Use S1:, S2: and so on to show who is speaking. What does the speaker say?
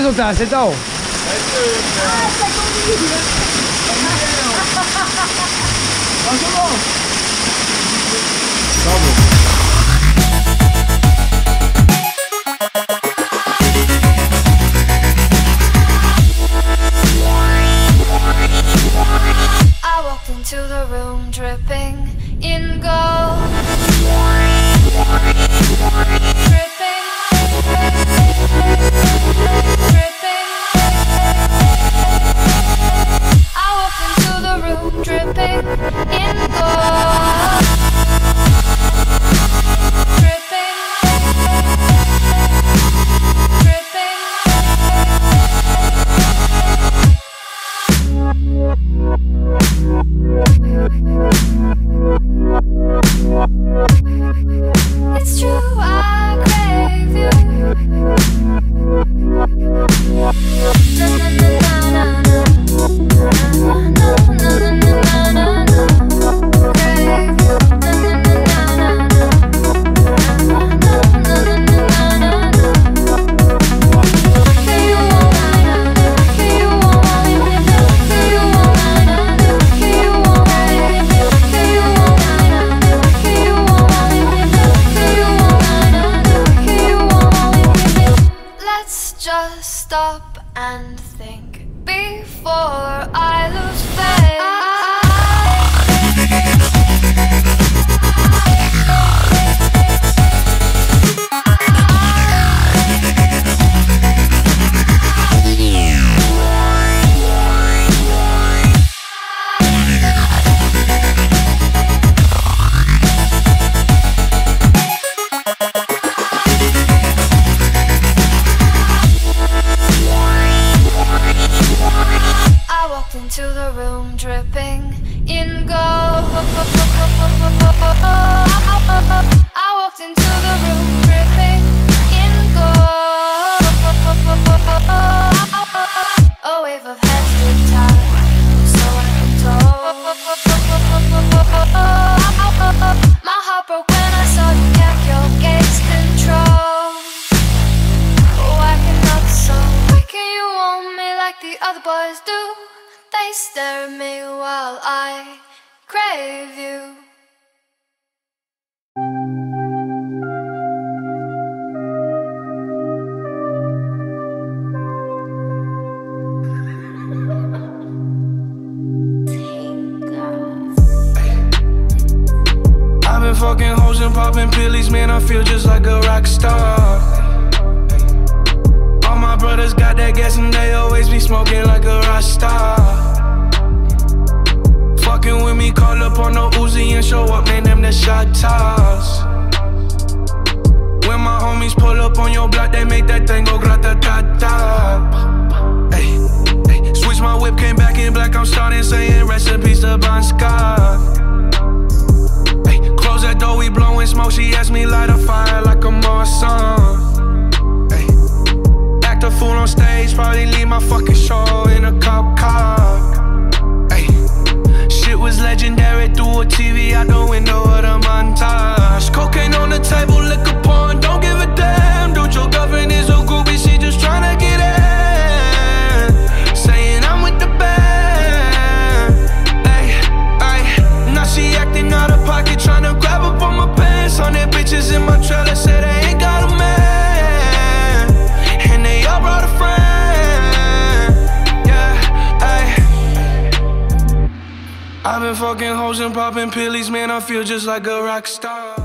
S1: 手打谁到？
S2: I walked into the room dripping in gold. Dripping, dripping. I walked into the room dripping in gold. Dripping, dripping. It's true, I crave you. Na na na na na na na na na na. Crave you. Na na na na na na na na na. Do you want me? Do you want me? Do you want me? Do you want me? Do you want me? Do you want me? Let's just stop and think before I lose faith. I walked into the room dripping in gold. I walked into the room dripping in gold. A wave of heads did tide, so I control. My heart broke when I saw you kept your gaze control. Why cannot so? Why can you want me like the other boys do? They stare at me while I crave you.
S3: I've been fucking hoes and popping pillies, man, I feel just like a rock star. All my brothers got that gas and they always be smoking like a rock star. Fucking with me, call up on no Uzi and show up, man, them the shot toss. When my homies pull up on your block, they make that thing go grata-ta-ta. Ay, ay. Switch my whip, came back in black, I'm starting saying recipes to Bon Scott. Ay, close that door, we blowing smoke, she asked me light a fire like a Marsan. Ay, act a fool on stage, probably leave my fucking show in a cop car. Ay, shit was legendary, through a TV out the window of the montage. Cocaine on the table, liquor porn, don't give a damn. Dude, your girlfriend is a groupie, she just tryna get in. Saying I'm with the band. Ay, ay, now she acting out of pocket, tryna grab up on my pants. 100 bitches in my trailer, say they ain't got a man, and they all brought a friend. Yeah, ay. I've been fucking hoes and popping pillies, man, I feel just like a rock star.